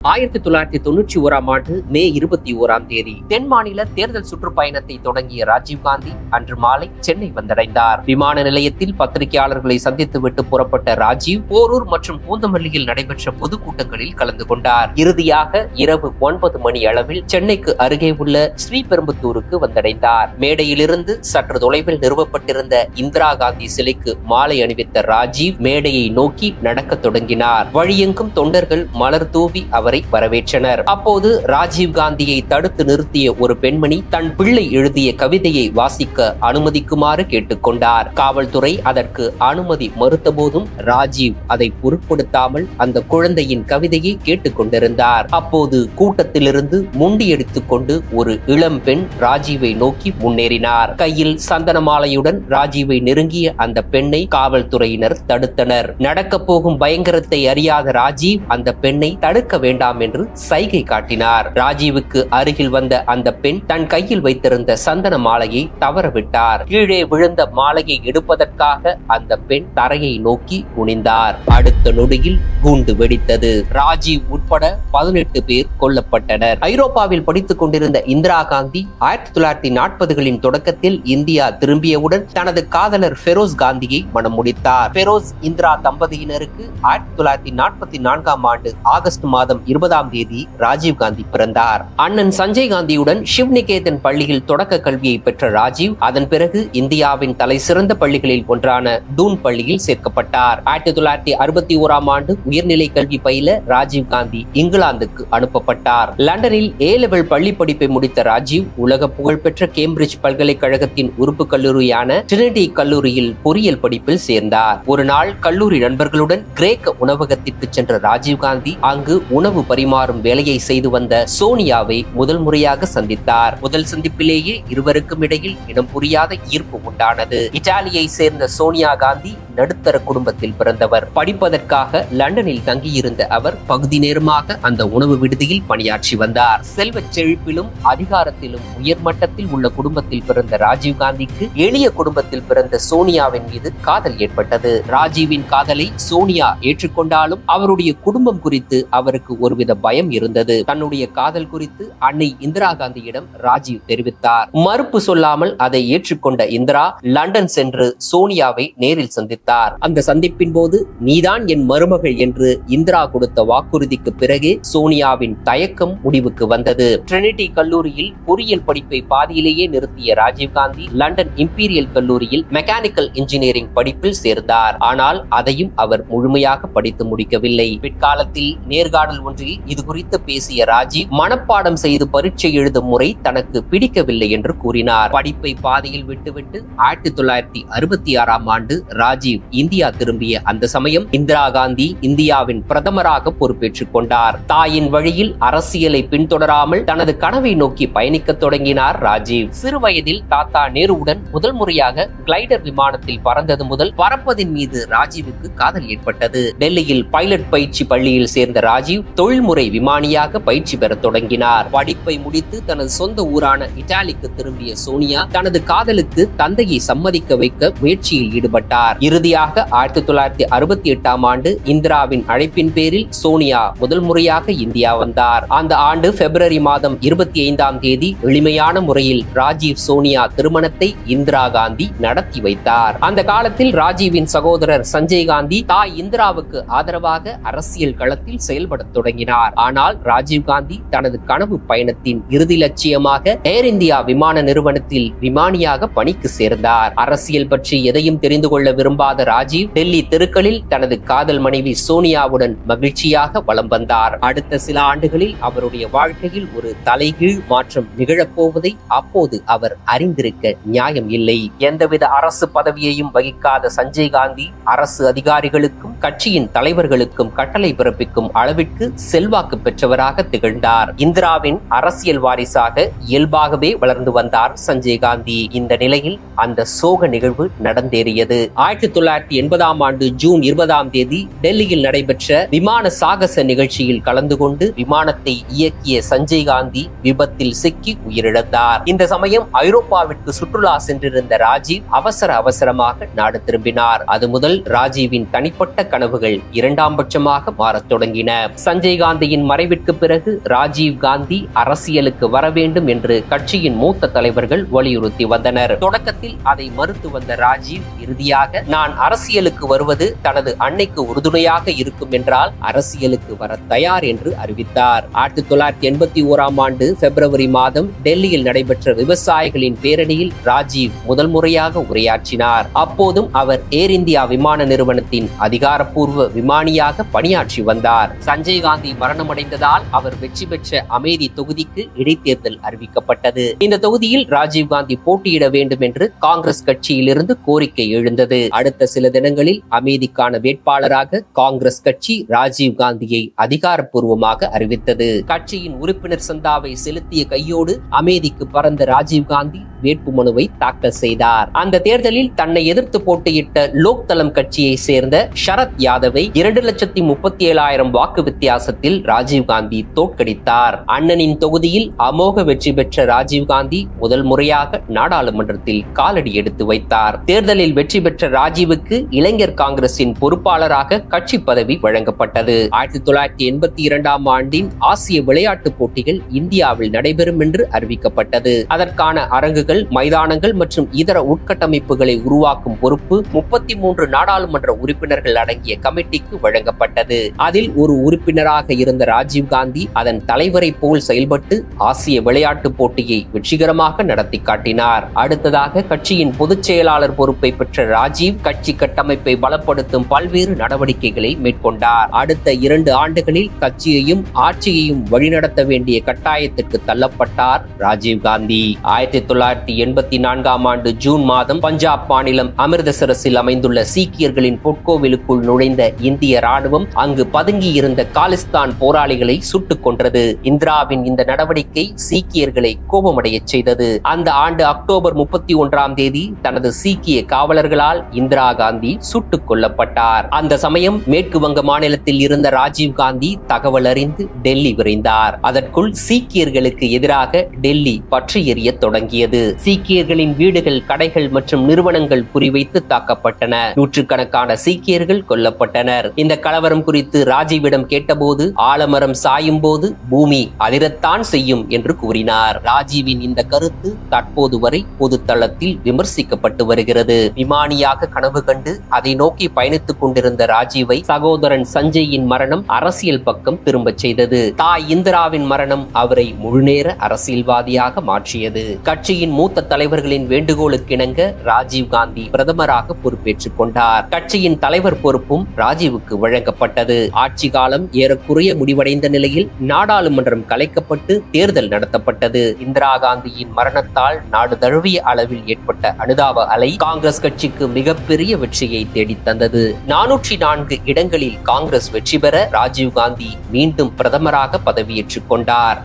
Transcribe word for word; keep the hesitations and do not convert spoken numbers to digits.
ஆயிரத்தி தொள்ளாயிரத்தி தொண்ணூற்றி ஓராம் ஆண்டு மே இருபத்தி ஓராம் தேதி தென் மாநில தேர்தல் சுற்றுப்பயணத்தை தொடங்கிய ராஜீவ்காந்தி அன்று மாலை சென்னை வந்தடைந்தார். விமான நிலையத்தில் பத்திரிகையாளர்களை சந்தித்துவிட்டு புறப்பட்ட ராஜீவ் போரூர் மற்றும் பூந்தமல்லியில் நடைபெற்ற பொதுக்கூட்டங்களில் கலந்து கொண்டார். இறுதியாக இரவு ஒன்பது மணி அளவில் சென்னைக்கு அருகே உள்ள ஸ்ரீபெரும்புத்தூருக்கு வந்தடைந்தார். மேடையிலிருந்து சற்று தொலைவில் நிறுவப்பட்டிருந்த இந்திரா காந்தி சிலைக்கு மாலை அணிவித்த ராஜீவ் மேடையை நோக்கி நடக்க தொடங்கினார். வழியெங்கும் தொண்டர்கள் மலர் தூவி அவரை வரவேற்றனர். அப்போது ராஜீவ் காந்தியை தடுத்து நிறுத்திய ஒரு பெண்மணி தன் பிள்ளை எழுதிய கவிதையை வாசிக்க அனுமதிக்குமாறு கேட்டுக்கொண்டார். காவல்துறை அதற்கு அனுமதி மறுத்த போதும் ராஜீவ் அதை பொருட்படுத்தாமல் அந்த குழந்தையின் கவிதையை கேட்டுக் கொண்டிருந்தார். அப்போது கூட்டத்திலிருந்து முண்டியடித்துக் கொண்டு ஒரு இளம் பெண் ராஜீவை நோக்கி முன்னேறினார். கையில் சந்தன மாலையுடன் ராஜீவை நெருங்கிய அந்த பெண்ணை காவல்துறையினர் தடுத்தனர். நடக்கப் போகும் பயங்கரத்தை அறியாத ராஜீவ் அந்த பெண்ணை தடுக்க வேண்டாம் என்று சைகை காட்டினார். ராஜீவுக்கு அருகில் வந்த அந்த பெண் தன் கையில் வைத்திருந்த சந்தன மாலையை தவறவிட்டார். கீழே விழுந்த மாலையை எடுப்பதற்காக அந்த பெண் தரையை நோக்கி குனிந்தார். அடுத்த நொடியில் கூண்டு வெடித்தது. ராஜீவ் உட்பட பதினெட்டு பேர் கொல்லப்பட்டனர். ஐரோப்பாவில் படித்துக் கொண்டிருந்த இந்திரா காந்தி ஆயிரத்தி தொள்ளாயிரத்தி நாற்பதுகளின் தொடக்கத்தில் இந்தியா திரும்பியவுடன் தனது காதலர் பெரோஸ் காந்தியை மணம் முடித்தார். பெரோஸ் இந்திரா தம்பதியினருக்கு ஆயிரத்தி தொள்ளாயிரத்தி நாற்பத்தி நான்காம் ஆண்டு ஆகஸ்ட் மாதம் இருபதாம் தேதி ராஜீவ் காந்தி பிறந்தார். அண்ணன் சஞ்சய் காந்தியுடன் சிவ்நிகேதன் பள்ளியில் தொடக்க கல்வியை பெற்ற ராஜீவ் அதன் பிறகு இந்தியாவின் தலை சிறந்த பள்ளிகளில் ஒன்றான டூன் பள்ளியில் சேர்க்கப்பட்டார். ஆயிரத்தி தொள்ளாயிரத்தி அறுபத்தி ஓராம் ஆண்டு உயர்நிலை கல்வி பயில ராஜீவ் காந்தி இங்கிலாந்துக்கு அனுப்பப்பட்டார். லண்டனில் ஏ லெவல் பள்ளி படிப்பை முடித்த ராஜீவ் உலக புகழ்பெற்ற கேம்பிரிட்ஜ் பல்கலைக்கழகத்தின் உறுப்பு கல்லூரியான ட்ரினிட்டி கல்லூரியில் பொறியியல் படிப்பில் சேர்ந்தார். ஒரு நாள் கல்லூரி நண்பர்களுடன் கிரேக்க உணவகத்திற்கு சென்ற ராஜீவ் காந்தி அங்கு உணவு பரிமாறும் வேலையை செய்து வந்த சோனியாவை முதல் முறையாக சந்தித்தார். முதல் சந்திப்பிலேயே இருவருக்கும் இடையில் இனம் புரியாத ஈர்ப்பு உண்டானது. இத்தாலியை சேர்ந்த சோனியா காந்தி நடுத்தர குடும்பத்தில் பிறந்தவர். படிப்பதற்காக லண்டனில் தங்கியிருந்த அவர் பகுதி நேரமாக அந்த உணவு விடுதியில் பணியாற்றி வந்தார். செல்வச் செழிப்பிலும் அதிகாரத்திலும் உயர்மட்டத்தில் உள்ள குடும்பத்தில் பிறந்த ராஜீவ் காந்திக்கு எளிய குடும்பத்தில் பிறந்த சோனியாவின் மீது காதல் ஏற்பட்டது. ராஜீவின் காதலை சோனியா ஏற்றுக்கொண்டாலும் அவருடைய குடும்பம் குறித்து அவருக்கு ஒருவித பயம் இருந்தது. தன்னுடைய காதல் குறித்து அன்னை இந்திரா காந்தியிடம் ராஜீவ் தெரிவித்தார். மறுப்பு சொல்லாமல் அதை ஏற்றுக்கொண்ட இந்திரா லண்டன் சென்று சோனியாவை நேரில் சந்தித்தார். அந்த சந்திப்பின் போது நீதான் என் மருமகள் என்று இந்திரா கொடுத்த வாக்குறுதிக்கு பிறகே சோனியாவின் தயக்கம் முடிவுக்கு வந்தது. ட்ரினிட்டி கல்லூரியில் பொறியியல் படிப்பை பாதியிலேயே நிறுத்திய ராஜீவ் காந்தி லண்டன் இம்பீரியல் கல்லூரியில் மெக்கானிக்கல் இன்ஜினியரிங் படிப்பில் சேர்ந்தார். ஆனால் அதையும் அவர் முழுமையாக படித்து முடிக்கவில்லை. பிற்காலத்தில் நேர்காணல் ஒன்றில் இது குறித்து பேசிய ராஜீவ் மனப்பாடம் செய்து பரீட்சை எழுதும் முறை தனக்கு பிடிக்கவில்லை என்று கூறினார். படிப்பை பாதியில் விட்டுவிட்டு ஆயிரத்தி தொள்ளாயிரத்தி அறுபத்தி ஆறாம் ஆண்டு ராஜீவ் இந்தியா திரும்பிய அந்த சமயம் இந்திரா காந்தி இந்தியாவின் பிரதமராக பொறுப்பேற்றுக் கொண்டார். தாயின் வழியில் அரசியலை பின்தொடராமல் தனது கனவை நோக்கி பயணிக்க தொடங்கினார் ராஜீவ். சிறு வயதில் தாத்தா நேருவுடன் முதல் முறையாக கிளைடர் விமானத்தில் பறந்தது முதல் பறப்பதின் மீது ராஜீவுக்கு காதல் ஏற்பட்டது. டெல்லியில் பைலட் பயிற்சி பள்ளியில் சேர்ந்த ராஜீவ் தொழில்முறை விமானியாக பயிற்சி பெற தொடங்கினார். படிப்பை முடித்து தனது சொந்த ஊரான இத்தாலிக்கு திரும்பிய சோனியா தனது காதலுக்கு தந்தையை சம்மதிக்க வைக்க முயற்சியில் ஈடுபட்டார். இறுதியாக ஆயிரத்தி தொள்ளாயிரத்தி அறுபத்தி எட்டாம் ஆண்டு இந்திராவின் அழைப்பின் பேரில் சோனியா முதல் முறையாக இந்தியா வந்தார். அந்த ஆண்டு பிப்ரவரி மாதம் இருபத்தி ஐந்தாம் தேதி எளிமையான முறையில் ராஜீவ் சோனியா திருமணத்தை இந்திரா காந்தி நடத்தி வைத்தார். அந்த காலத்தில் ராஜீவின் சகோதரர் சஞ்சய் காந்தி தாய் இந்திராவுக்கு ஆதரவாக அரசியல் களத்தில் செயல்பட தொடங்கினார். ஆனால் ராஜீவ் காந்தி தனது கனவு பயணத்தின் இறுதி லட்சியமாக ஏர் இந்தியா விமான நிறுவனத்தில் விமானியாக பணிக்கு சேர்ந்தார். அரசியல் பற்றி எதையும் தெரிந்து கொள்ள விரும்பாத ராஜீவ் டெல்லி தெருக்களில் தனது காதல் மனைவி சோனியாவுடன் மகிழ்ச்சியாக வலம் வந்தார். அடுத்த சில ஆண்டுகளில் அவருடைய வாழ்க்கையில் ஒரு தலைகீழ் மாற்றம் நிகழப்போவதை அப்போது அவர் அறிந்திருக்க நியாயம் இல்லை. எந்தவித அரசு பதவியையும் வகிக்காத சஞ்சய் காந்தி அரசு அதிகாரிகளுக்கும் கட்சியின் தலைவர்களுக்கும் கட்டளை பிறப்பிக்கும் அளவிற்கு செல்வாக்கு பெற்றவராக திகழ்ந்தார். இந்திராவின் அரசியல் வாரிசாக இயல்பாகவே வளர்ந்து வந்தார் சஞ்சய் காந்தி. இந்த நிலையில் அந்த சோக நிகழ்வு நடந்தேறியது. ஆயிரத்தி தொள்ளாயிரத்தி எண்பதாம் ஆண்டு ஜூன் இருபதாம் தேதி டெல்லியில் நடைபெற்ற விமான சாகச நிகழ்ச்சியில் கலந்து கொண்டு விமானத்தை இயக்கிய சஞ்சய் காந்தி விபத்தில் சிக்கி உயிரிழந்தார். இந்த சமயம் ஐரோப்பாவிற்கு சுற்றுலா சென்றிருந்த ராஜீவ் அவசர அவசரமாக நாடு திரும்பினார். அது முதல் ராஜீவின் தனிப்பட்ட கனவுகள் இரண்டாம் பட்சமாக மாறத் தொடங்கின. சஞ்சய் காந்தியின் மறைவிற்கு பிறகு ராஜீவ் காந்தி அரசியலுக்கு வர வேண்டும் என்று கட்சியின் மூத்த தலைவர்கள் வலியுறுத்தி வந்தனர். தொடக்கத்தில் அதை மறுத்து வந்த ராஜீவ் இறுதியாக நான் அரசியலுக்கு வருவது தனது அன்னைக்கு உறுதுணையாக இருக்கும் என்றால் அரசியலுக்கு வர தயார் என்று அறிவித்தார். ஆயிரத்தி தொள்ளாயிரத்தி எண்பத்தி ஓராம் ஆண்டு பிப்ரவரி மாதம் டெல்லியில் நடைபெற்ற விவசாயிகளின் பேரணியில் ராஜீவ் முதல் முறையாக உரையாற்றினார். அப்போதும் அவர் ஏர் இந்தியா விமான நிறுவனத்தின் அதிகாரப்பூர்வ விமானியாக பணியாற்றி வந்தார். சஞ்சய் காந்தி மரணமடைந்ததால் அவர் வெற்றி பெற்ற அமேதி தொகுதிக்கு இடைத்தேர்தல் அறிவிக்கப்பட்டது. இந்த தொகுதியில் ராஜீவ் காந்தி போட்டியிட வேண்டும் என்று காங்கிரஸ் கட்சியிலிருந்து கோரிக்கை எழுந்தது. அடுத்த சில தினங்களில் அமேதிக்கான வேட்பாளராக காங்கிரஸ் கட்சி ராஜீவ் காந்தியை அதிகாரப்பூர்வமாக அறிவித்தது. கட்சியின் உறுப்பினர் சந்தாவை செலுத்திய கையோடு அமேதிக்கு பறந்த ராஜீவ் காந்தி வேட்புமனுவை தாக்கல் செய்தார். அந்த தேர்தலில் தன்னை எதிர்த்து போட்டியிட்ட லோக்தளம் கட்சியை சேர்ந்த ஷரத் யாதவை இரண்டு லட்சத்தி முப்பத்தி ஏழாயிரம் வாக்கு வித்தியாசத்தில் ராஜீவ் காந்தி தோற்கடித்தார். அண்ணனின் தொகுதியில் அமோக வெற்றி பெற்ற ராஜீவ் காந்தி முதல் முறையாக நாடாளுமன்றத்தில் காலடி எடுத்து வைத்தார். தேர்தலில் வெற்றி பெற்ற ராஜீவுக்கு இளைஞர் காங்கிரசின் பொறுப்பாளராக கட்சி பதவி வழங்கப்பட்டது. ஆயிரத்தி தொள்ளாயிரத்தி எண்பத்தி இரண்டாம் ஆண்டின் ஆசிய விளையாட்டுப் போட்டிகள் இந்தியாவில் நடைபெறும் என்று அறிவிக்கப்பட்டது. அதற்கான அரங்குகள், மைதானங்கள் மற்றும் இதர உட்கட்டமைப்புகளை உருவாக்கும் பொறுப்பு முப்பத்தி மூன்று நாடாளுமன்ற உறுப்பினர்கள் அடங்கிய கமிட்டிக்கு வழங்கப்பட்டது. அதில் ஒரு உறுப்பினராக இருந்த ராஜீவ் காந்தி அதன் தலைவரை போல் செயல்பட்டு ஆசிய விளையாட்டுப் போட்டியை வெற்றிகரமாக நடத்தி காட்டினார். அடுத்ததாக கட்சியின் பொதுச் செயலாளர் பொறுப்பை பெற்ற ராஜீவ் கட்சி கட்டமைப்பை பலப்படுத்தும் பல்வேறு நடவடிக்கைகளை மேற்கொண்டார். அடுத்த இரண்டு ஆண்டுகளில் கட்சியையும் ஆட்சியையும் வழிநடத்த வேண்டிய கட்டாயத்திற்கு தள்ளப்பட்டார் ராஜீவ் காந்தி. ஆயிரத்தி தொள்ளாயிரத்தி எண்பத்தி நான்காம் ஆண்டு ஜூன் மாதம் பஞ்சாப் மாநிலம் அமிர்தசரஸில் அமைந்துள்ள சீக்கியர்களின் பொற்கோவிலுக்குள் நுழைந்த இந்திய ராணுவம் அங்கு பதுங்கியிருந்த காலிஸ்தான் போராளிகளை சுட்டுக் கொன்றது. இந்திராவின் இந்த நடவடிக்கை சீக்கியர்களை கோபமடைய செய்தது. அந்த ஆண்டு அக்டோபர் முப்பத்தி ஒன்றாம் தேதி தனது சீக்கிய காவலர்களால் இந்திரா காந்தி சுட்டுக் கொல்லப்பட்டார். அந்த சமயம் மேற்கு வங்க மாநிலத்தில் இருந்த ராஜீவ் காந்தி தகவல் அறிந்து டெல்லி விரைந்தார். அதற்குள் சீக்கியர்களுக்கு எதிராக டெல்லி பற்றி எரிய தொடங்கியது. சீக்கியர்களின் வீடுகள், கடைகள் மற்றும் நிறுவனங்கள் குறிவைத்து தாக்கப்பட்டன. நூற்றுக்கணக்கான சீக்கியர்கள் கொல்லப்பட்டனர். இந்த கலவரம் குறித்து ராஜீவிடம் கேட்டபோது ஆலமரம் சாயும் போது பூமி அதிரத்தான் செய்யும் என்று கூறினார். ராஜீவின் இந்த கருத்து தற்போது வரை பொது தளத்தில் விமர்சிக்கப்பட்டு வருகிறது. விமானியாக கனவு கண்டு அதை நோக்கி பயணித்துக் கொண்டிருந்த ராஜீவை சகோதரன் சஞ்சயின் மரணம் அரசியல் பக்கம் திரும்பச் செய்தது. தாய் இந்திராவின் மரணம் அவரை முழுநேர அரசியல்வாதியாக மாற்றியது. கட்சியின் மூத்த தலைவர்களின் வேண்டுகோளுக்கிணங்க ராஜீவ் காந்தி பிரதமராக பொறுப்பேற்றுக் கொண்டார். கட்சியின் தலைவர் பொறுப்பும் ராஜீவுக்கு வழங்கப்பட்டது. ஆட்சி காலம் ஏறக்குறைய முடிவடைந்த நிலையில் நாடாளுமன்றம் கலைக்கப்பட்டு தேர்தல் நடத்தப்பட்டது. இந்திரா காந்தியின் மரணத்தால் நாடு தழுவிய அளவில் ஏற்பட்ட அனுதாப அலை காங்கிரஸ் கட்சிக்கு மிகப்பெரிய வெற்றியை தேடித்தந்தது. நானூற்றி நான்கு இடங்களில் காங்கிரஸ் வெற்றி பெற ராஜீவ் காந்தி மீண்டும் பிரதமராக பதவியேற்றுக் கொண்டார்.